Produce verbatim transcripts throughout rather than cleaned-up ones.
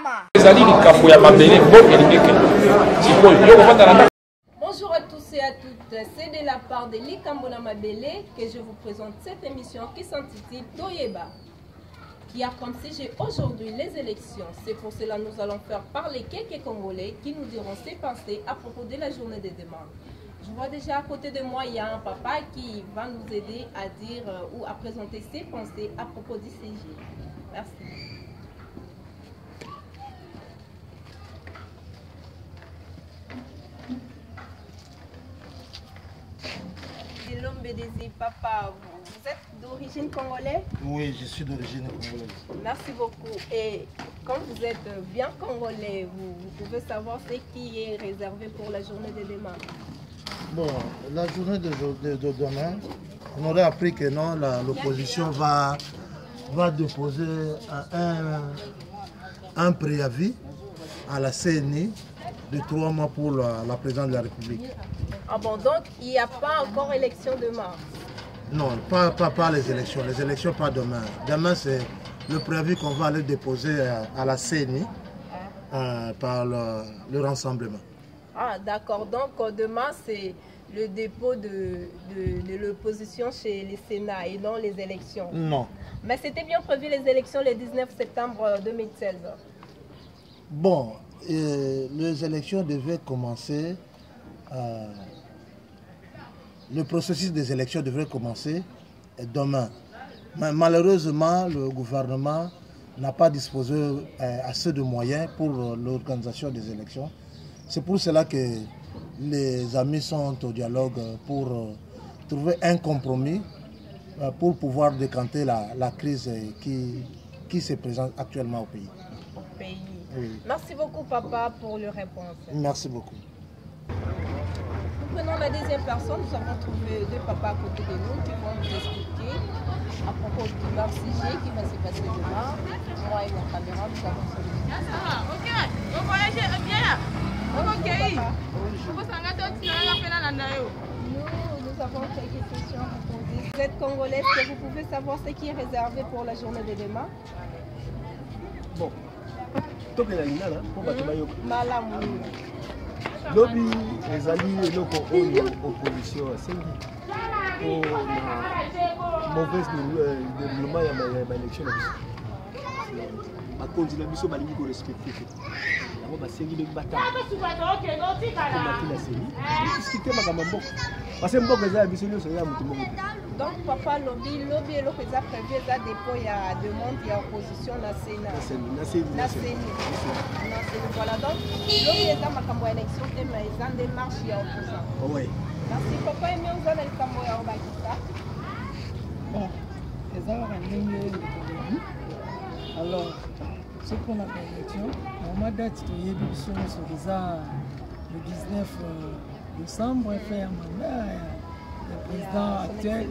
Bonjour à tous et à toutes, c'est de la part de Likambona Mabele que je vous présente cette émission qui s'intitule Toyeba, qui a comme sujet aujourd'hui les élections. C'est pour cela que nous allons faire parler quelques Congolais qui nous diront ses pensées à propos de la journée de demain. Je vois déjà à côté de moi, il y a un papa qui va nous aider à dire euh, ou à présenter ses pensées à propos du C G. Merci. L'homme B D Z, papa, vous êtes d'origine congolaise? Oui, je suis d'origine congolaise. Merci beaucoup. Et quand vous êtes bien congolais, vous, vous pouvez savoir ce qui est réservé pour la journée de demain? Bon, la journée de, de, de demain, on aurait appris que non, l'opposition va, va déposer un, un préavis à la C N I de trois mois pour la, la présidente de la République. Ah bon, donc il n'y a pas encore élection demain? Non, pas, pas, pas les élections. Les élections pas demain. Demain, c'est le préavis qu'on va aller déposer à, à la C N I euh, par le, le rassemblement. Ah d'accord, donc demain c'est le dépôt de, de, de l'opposition chez les Sénats et non les élections? Non. Mais c'était bien prévu les élections le dix-neuf septembre deux mille seize. Bon, euh, les élections devaient commencer, euh, le processus des élections devrait commencer demain. Mais malheureusement, le gouvernement n'a pas disposé euh, assez de moyens pour euh, l'organisation des élections. C'est pour cela que les amis sont au dialogue pour euh, trouver un compromis euh, pour pouvoir décanter la, la crise qui, qui se présente actuellement au pays. Au pays. Oui. Merci beaucoup papa pour le réponse. Merci beaucoup. Nous prenons la deuxième personne, nous avons trouvé deux papas à côté de nous qui vont nous expliquer à propos de leur sujet qui va se passer demain. Moi et mon caméra, nous avons celui-ci. Ah, ok, vous voyagez bien là. Nous, nous avons quelques questions à poser. Vous êtes congolais, est-ce que vous pouvez savoir ce qui est réservé pour la journée de demain? Bon, tant que la ligne là, pour battre maillot. Malamu. Lobby, les alliés, les opposition, c'est pour mauvaise déroulement de l'élection. À cause de la mission, il faut respecter. On va essayer de battre. On va discuter avec parce que Mbok est mission, c'est là où donc papa lobby lobby est le prévu à dépôt il y a demande il y a opposition na Sénat. Na Sénat. Voilà donc lobby est dans ma cambo élection et mais ils ont des marches il y a opposant. Oui. Merci papa et mieux vous avez le cambo ya Obakita. Bon, les avoir un ligne alors ce qu'on a fait l'élection, au mois date de l'élection sur le dix-neuf décembre, fait un mandat le président actuel.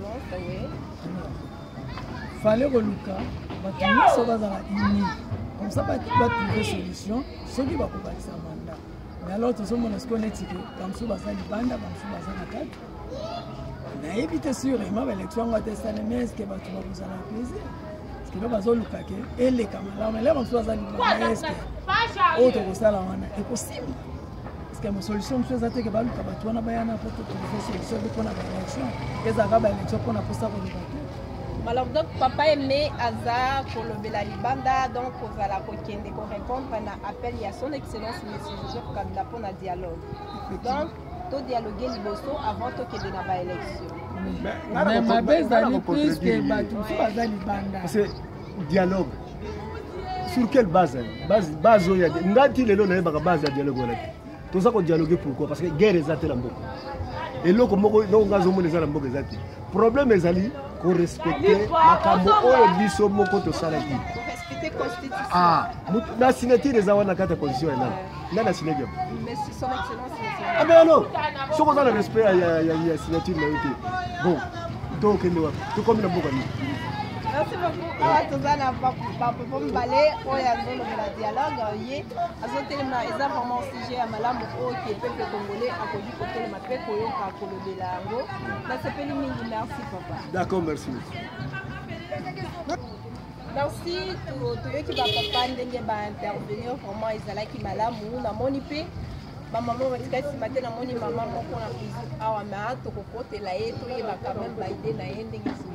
Il fallait que Lucas, il va dans la ligne. Comme ça, il va trouver une solution, ce qui va pouvoir faire un mandat. Mais alors, tout le monde est connecté, comme ça, il va faire une bande, comme ça, il va faire une attaque. On a évité sûr, il m'a fait l'élection, on va tester les mains, ce qui va vous faire plaisir. Parce que là, on va Lucas, et les camarades, mais là, on va faire une bande, est-ce que autre que ça, c'est possible. Parce que ma solution, je suis que baluka batu na bayana pour trouver solution pour la élection. Et ça va élection pour la poste pour le alors donc papa aimé Aza Kolobela Libanda donc vous allez kokende ko répondre à appel il y a son excellence monsieur Joseph Kabila pour un dialogue. Donc to dialoguer liboso avant to kende na ba élection. Mais ma base ali plus que batu so Aza Libanda. C'est dialogue. Sur quelle base? Base base il y a ngati lelo na ba base ya dialogue wala. Tout ça qu'on dialogue pourquoi? Parce que la guerre est à la mboka. Et là, comme on a dit, la mboka est le problème est qu'on respecte la cambo et biso moko to salaki. Respecter la constitution. Ah, la signature des awana carte constitution là. Là la signature. Mais si son excellence. Ah mais non. Si on a le respect il y a il y a signature là été. Bon, donc tout comme la mboka. Merci beaucoup. Ah, tout ça n'a pas pour me balayer. Oh, il y a un dialogue. Il y a vraiment un sujet à Malam qui est peuple congolais à cause du côté de ma paix pour le Bélango. Merci papa. D'accord, merci. Merci to toyoki ba papa ndenge ba intervenir vraiment ezalaki malamu na moni pe ba maman batikasi matin na moni maman moko na prison awa ma to kokotela ye to ye ba quand même ba idée na ye ndenge so.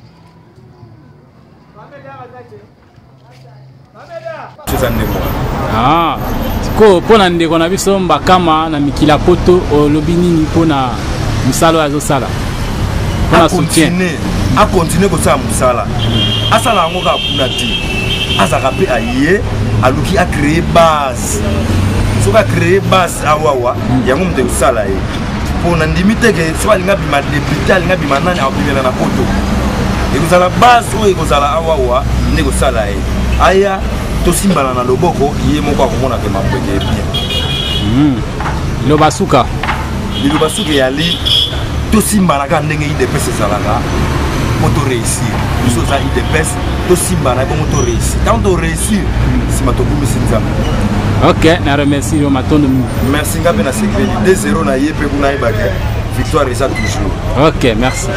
Ah, siko pona ndeko na biso mbakama na mikila poto olobi nini pona musalo azosala pona soutien a continuer ko sa musala asala ngo ka kuna ti azaka pe aye aluki a créer base so ka créer base awawa yango mte usala ye pona ndimite ke so alinga bima député alinga bima nani abimela na poto ekozala base o ekozala awawa ndeko sala ye aya tosimbana na loboko ye moko akomona ke mapweke bien liloba suka liloba suka yali tosimbana ka ndenge idps ezalaka po to réussir biso oza idps tosimbana bongo to réussir tant to réussir nsima tokumisi nzambe. Ok, na remercie yo matondo mingi. Merci nga mpe na sécurité deux zéro na ye mpe kuna yebake victoire eza toujours. Ok, merci.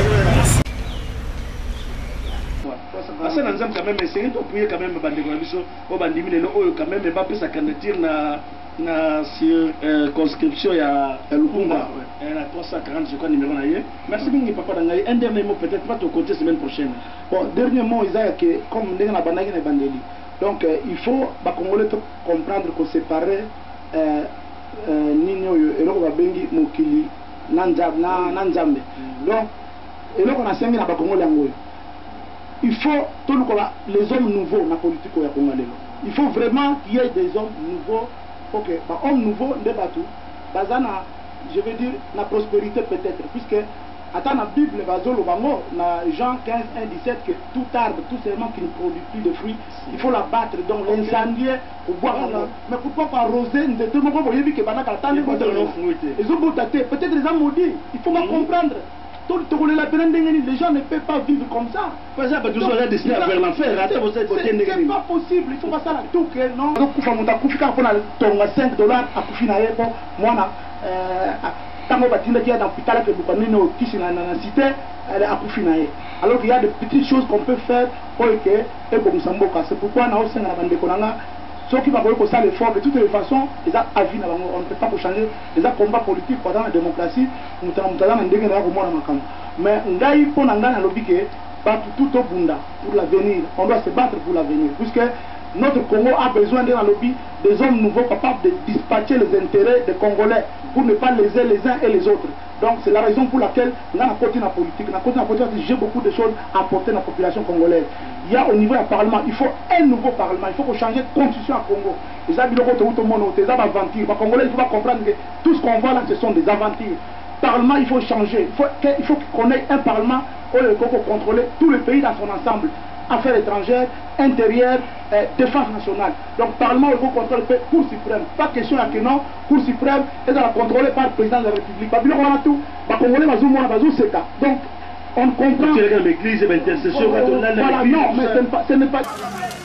Asa na nzambe quand même essayer de prier quand même bandeko na biso o bandimi lelo oyo quand même ba pesa candidature na na sur euh, conscription ya Lukumba euh, na trois cent quarante je crois numéro na ye. Merci mingi papa dangai un dernier mot peut-être pas te compter semaine prochaine. Bon dernier mot Isaac que comme ndenge na bandaki na bandeli. Donc euh, il faut ba congolais comprendre que séparer euh euh nini oyo eloko ba bengi mokili na nzambe na nzambe. Donc eloko na sengi na ba congolais ngoyo. Il faut tout le les hommes nouveaux dans la politique au Congolais. Il faut vraiment qu'il y ait des hommes nouveaux. Ok, bah, hommes nouveaux, des bateaux. Bazana, je veux dire, la prospérité peut-être, puisque attends la Bible, bazolo bango, na Jean quinze, un, dix-sept, que tout arbre, tout serment qui ne produit plus de fruits, il faut l'abattre. Donc l'incendier, au bois bango. Mais pourquoi pas arroser? Nous étions beaucoup pour y que banaka attendez. Ils ont beau tâter, peut-être les hommes maudits. Il faut pas comprendre. Les gens ne peuvent pas vivre comme ça. C'est pas possible, il faut pas ça tout que non. Donc il faut cinq dollars à Koufina moi tant que batinda qui est dans l'hôpital que vous connaissez au Kishina dans la cité elle est à Koufina. Alors il y a des petites choses qu'on peut faire pour que et bon Samboka. C'est pourquoi on a aussi dans la bande konanga ceux qui vont pour ça l'effort de toutes les façons, ils ont avis, on ne peut pas changer, ils ont combat politique pendant la démocratie, nous avons dit mais on a eu pour nous battre tout au Bunda pour l'avenir, on doit se battre pour l'avenir, puisque notre Congo a besoin d'un lobby des hommes nouveaux capables de dispatcher les intérêts des Congolais pour ne pas léser les uns et les autres. Donc c'est la raison pour laquelle dans la côté de la politique, dans la côté de la politique, j'ai beaucoup de choses à apporter à la population congolaise. Il y a au niveau du Parlement, il faut un nouveau Parlement, il faut qu'on change de constitution à Congo. Les habitants tout le monde, des aventures. Les Congolais, il faut comprendre que tout ce qu'on voit là, ce sont des aventures. Parlement, il faut changer. Il faut qu'il faut qu'on ait un Parlement où il faut contrôler tout le pays dans son ensemble. Affaires étrangères, intérieures, euh, défense nationale. Donc, Parlement, il faut contrôler la Cour suprême. Pas question à que non, Cour suprême est contrôlée par le président de la République. Donc, on comprend. L'église est intercession. Voilà, non, mais ce n'est pas.